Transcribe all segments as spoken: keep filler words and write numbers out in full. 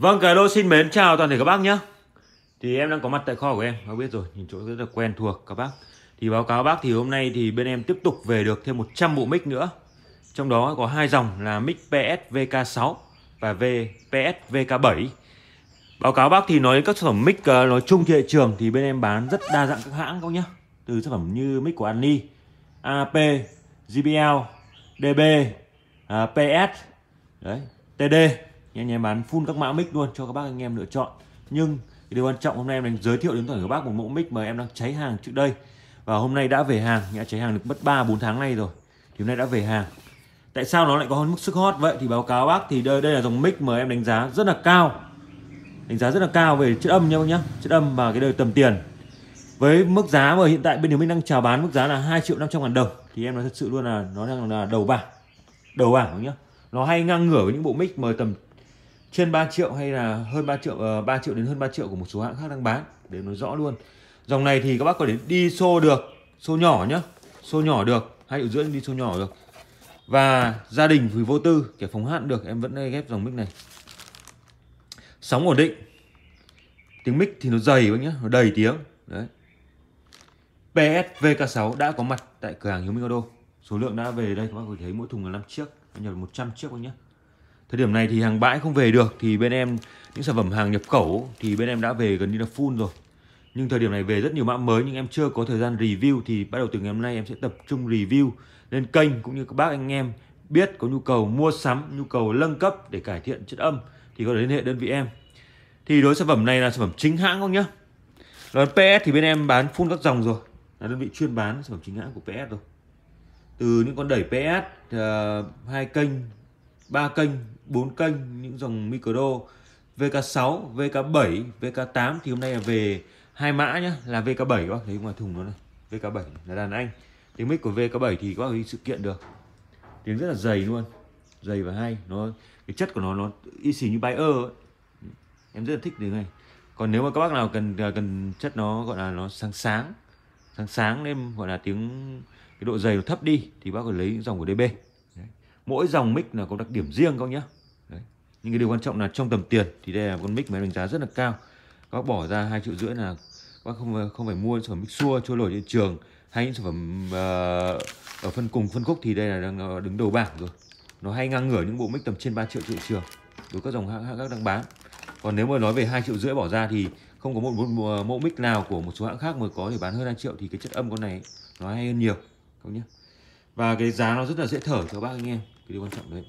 Vâng, cái lô xin mến chào toàn thể các bác nhé. Thì em đang có mặt tại kho của em, các biết rồi, nhìn chỗ rất là quen thuộc các bác. Thì báo cáo bác thì hôm nay thì bên em tiếp tục về được thêm một trăm bộ mic nữa. Trong đó có hai dòng là mic pê ét vê ca sáu và pê ét vê ca bảy. Báo cáo bác thì nói đến các sản phẩm mic uh, nói chung trên thị trường thì bên em bán rất đa dạng các hãng các nhé. Từ sản phẩm như mic của Anni, a pê, giê bê lờ, đê bê, uh, pê ét, đấy, tê đê. Anh em bán full các mã mic luôn cho các bác anh em lựa chọn. Nhưng cái điều quan trọng hôm nay em đang giới thiệu đến toàn thể các bác một mẫu mic mà em đang cháy hàng trước đây. Và hôm nay đã về hàng, đã cháy hàng được mất ba bốn tháng nay rồi. Thì hôm nay đã về hàng. Tại sao nó lại có mức sức hot vậy? Thì báo cáo bác thì đây, đây là dòng mic mà em đánh giá rất là cao. Đánh giá rất là cao về chất âm nha bác nhá. Chất âm và cái đời tầm tiền. Với mức giá mà hiện tại bên Hiếu Minh đang chào bán mức giá là hai triệu năm trăm ngàn đồng. Thì em nói thật sự luôn là nó đang là đầu bảng. Đầu bảng bác nhá. Nó hay ngang ngửa với những bộ mic mà tầm trên ba triệu hay là hơn ba triệu, uh, ba triệu đến hơn ba triệu của một số hãng khác đang bán, để nói rõ luôn. Dòng này thì các bác có thể đi xô được, xô nhỏ nhá, xô nhỏ được, hai triệu rưỡi đi xô nhỏ được. Và gia đình vì vô tư, kẻ phóng hạn được, em vẫn ghép dòng mic này. Sóng ổn định. Tiếng mic thì nó dày bác nhá, nó đầy tiếng. Đấy. pê ét vê ca sáu đã có mặt tại cửa hàng Hiếu Minh Auto. Số lượng đã về đây các bác có thể thấy mỗi thùng là năm chiếc, em nhập một trăm chiếc bác nhá. Thời điểm này thì hàng bãi không về được thì bên em những sản phẩm hàng nhập khẩu thì bên em đã về gần như là full rồi. Nhưng thời điểm này về rất nhiều mã mới nhưng em chưa có thời gian review, thì bắt đầu từ ngày hôm nay em sẽ tập trung review lên kênh, cũng như các bác anh em biết có nhu cầu mua sắm, nhu cầu nâng cấp để cải thiện chất âm thì có thể liên hệ đơn vị em. Thì đối với sản phẩm này là sản phẩm chính hãng không nhá. Còn pê ét thì bên em bán full các dòng rồi, là đơn vị chuyên bán sản phẩm chính hãng của pê ét rồi. Từ những con đẩy pê ét hai uh, kênh, ba kênh, bốn kênh, những dòng micro vê ca sáu, vê ca bảy, vê ca tám thì hôm nay là về hai mã nhá, là vê ca bảy các bác thấy ngoài thùng nó này, vê ca bảy là đàn anh. Tiếng mic của vê ca bảy thì các bác đi sự kiện được. Tiếng rất là dày luôn, dày và hay, nó cái chất của nó nó y xì như Bayer ấy. Em rất là thích tiếng này. Còn nếu mà các bác nào cần cần chất nó gọi là nó sáng sáng, sáng sáng nên gọi là tiếng cái độ dày nó thấp đi thì bác có lấy những dòng của đê bê. Đấy. Mỗi dòng mic là có đặc điểm riêng các nhá. Đấy. Nhưng cái điều quan trọng là trong tầm tiền thì đây là con mic mà em đánh giá rất là cao. Các bác bỏ ra hai triệu rưỡi là các bác không không phải mua sản phẩm mic xua trôi nổi trên trường hay những sản phẩm uh, ở phân cùng phân khúc, thì đây là đang đứng đầu bảng rồi. Nó hay ngang ngửa những bộ mic tầm trên ba triệu thị trường đối với các dòng hãng khác đang bán. Còn nếu mà nói về hai triệu rưỡi bỏ ra thì không có một, một, một mẫu mic nào của một số hãng khác mà có thể bán hơn hai triệu, thì cái chất âm con này nó hay hơn nhiều các nhé. Và cái giá nó rất là dễ thở cho các bác anh em, cái điều quan trọng đấy.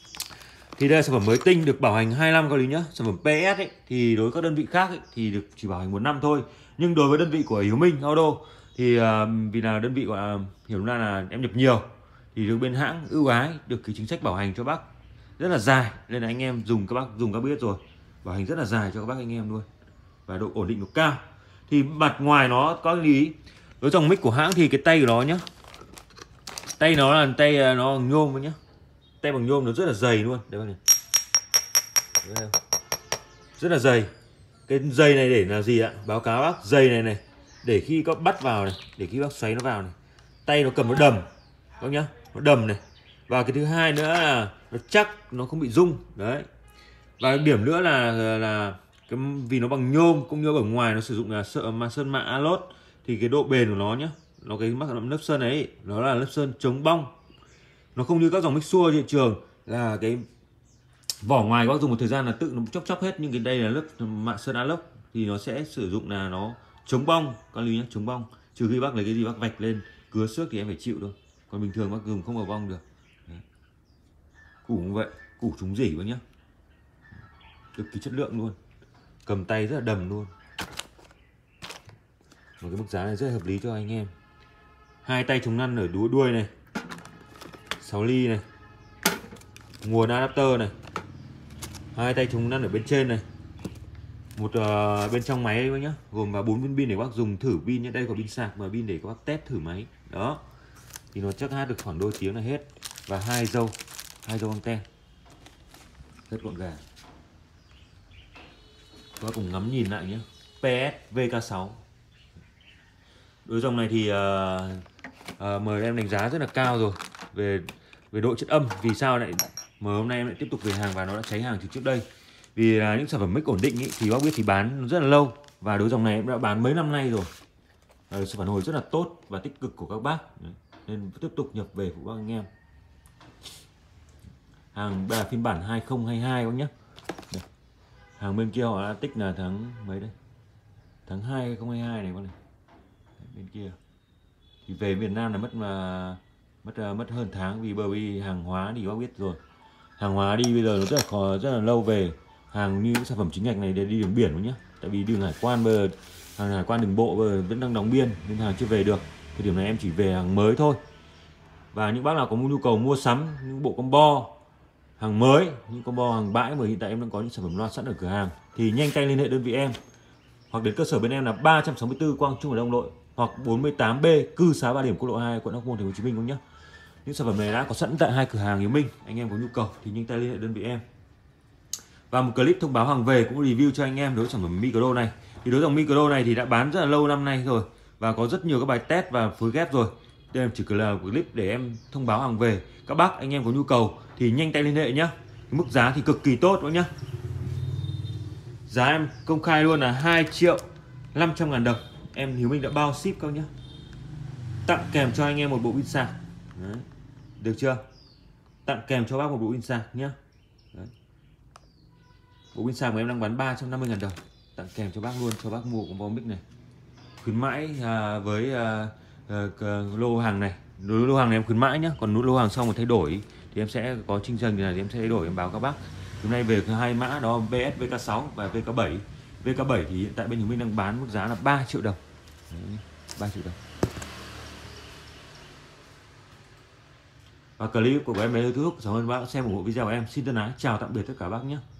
Thì đây là sản phẩm mới tinh được bảo hành hai năm các lý nhá. Sản phẩm pê ét ấy, thì đối với các đơn vị khác ấy, thì được chỉ bảo hành một năm thôi. Nhưng đối với đơn vị của Hiếu Minh Auto thì uh, vì là đơn vị gọi là hiểu ra là em nhập nhiều thì được bên hãng ưu ái được cái chính sách bảo hành cho bác rất là dài, nên là anh em dùng các bác dùng các biết rồi, bảo hành rất là dài cho các bác anh em luôn, và độ ổn định nó cao. Thì mặt ngoài nó có lý với dòng mic của hãng thì cái tay của nó nhá, tay nó là tay nó bằng nhôm nhá, tay bằng nhôm nó rất là dày luôn đấy bác này, rất là dày. Cái dây này để là gì ạ? Báo cáo bác, dây này này để khi các bắt vào này, để khi bác xoáy nó vào này, tay nó cầm nó đầm bác nhá, nó đầm này. Và cái thứ hai nữa là nó chắc, nó không bị rung đấy. Và điểm nữa là là cái vì nó bằng nhôm, cũng như ở ngoài nó sử dụng là sợ mà sơn mạ alốt thì cái độ bền của nó nhá, nó cái mắc lớp sơn ấy nó là lớp sơn chống bong. Nó không như các dòng mic xua thị trường là cái vỏ ngoài bác dùng một thời gian là tự nó chóc chóc hết, nhưng cái đây là lớp mạ sơn alốt thì nó sẽ sử dụng là nó chống bong, con lưu nhé, chống bong. Trừ khi bác lấy cái gì bác vạch lên cứa xước thì em phải chịu thôi, còn bình thường bác dùng không vào bong được. Đấy. Củ như vậy, củ trúng rỉ bác nhá, cực kỳ chất lượng luôn, cầm tay rất là đầm luôn. Một cái mức giá này rất là hợp lý cho anh em. Hai tay chống năn ở đuôi đuôi này, sáu ly này, nguồn adapter này, hai tay chống năn ở bên trên này, một uh, bên trong máy ấy nhá, gồm vào bốn viên pin để bác dùng thử pin nhé. Đây có pin sạc và pin để các bác test thử máy đó, thì nó chắc hát được khoảng đôi tiếng là hết. Và hai dâu, hai dâu anten rất gọn gàng. Các bác cùng ngắm nhìn lại nhé, pê ét vê ca sáu. Đối dòng này thì uh, uh, mời em đánh giá rất là cao rồi về về độ chất âm. Vì sao lại mà hôm nay em lại tiếp tục về hàng và nó đã cháy hàng từ trước đây? Vì là những sản phẩm mic ổn định ý, thì bác biết thì bán rất là lâu. Và đối dòng này em đã bán mấy năm nay rồi. Ờ, sự phản hồi rất là tốt và tích cực của các bác. Đấy. Nên tiếp tục nhập về phụ bác anh em. Hàng là phiên bản hai không hai hai các nhé. Đây. Hàng bên kia họ đã tích là tháng mấy đây? Tháng hai hai không hai hai này con này. Đấy, bên kia. Thì về Việt Nam là mất mà mất mất hơn tháng vì bởi vì hàng hóa thì bác biết rồi. Hàng hóa đi bây giờ nó rất là khó, rất là lâu về. Hàng như sản phẩm chính ngạch này để đi đường biển nhé. Tại vì đường hải quan bây giờ hàng hải quan đường bộ bây giờ vẫn đang đóng biên nên hàng chưa về được. Thời điểm này em chỉ về hàng mới thôi. Và những bác nào có nhu cầu mua sắm những bộ combo hàng mới, những combo hàng bãi mà hiện tại em đang có những sản phẩm loa sẵn ở cửa hàng thì nhanh tay liên hệ đơn vị em hoặc đến cơ sở bên em là ba trăm sáu mươi tư Quang Trung ở Đông Nội hoặc bốn mươi tám B Cư Xá Ba Điểm Quốc lộ hai quận Hóc Môn thành phố Hồ Chí Minh cũng nhé. Những sản phẩm này đã có sẵn tại hai cửa hàng Hiếu Minh, anh em có nhu cầu thì nhanh tay liên hệ đơn vị em. Và một clip thông báo hàng về cũng review cho anh em đối với sản phẩm micro này. Thì đối dòng micro này thì đã bán rất là lâu năm nay rồi và có rất nhiều các bài test và phối ghép rồi. Đây em chỉ cần là clip để em thông báo hàng về. Các bác anh em có nhu cầu thì nhanh tay liên hệ nhé. Mức giá thì cực kỳ tốt đó nhá. Giá em công khai luôn là hai triệu năm trăm ngàn đồng. Em Hiếu Minh đã bao ship các nhé. Tặng kèm cho anh em một bộ pin sạc. Đấy. Được chưa? Tặng kèm cho bác một bộ pin sạc nhé. Đấy. Bộ pin sạc mà em đang bán ba trăm năm mươi ngàn đồng. Tặng kèm cho bác luôn, cho bác mua combo mic này. Khuyến mãi à, với à, à, lô hàng này. Đối với lô hàng này em khuyến mãi nhé. Còn lô hàng sau mà thay đổi thì em sẽ có chương trình này thì em sẽ thay đổi em báo các bác. Hôm nay về hai mã đó vê ét vê ca sáu và vê ca bảy. vê ca bảy thì hiện tại bên Hiếu Minh đang bán mức giá là ba triệu đồng. Đấy, ba triệu đồng. Và clip của em đến đây kết thúc. Cảm ơn bác xem ủng hộ video của em. Xin thân ái chào tạm biệt tất cả bác nhé.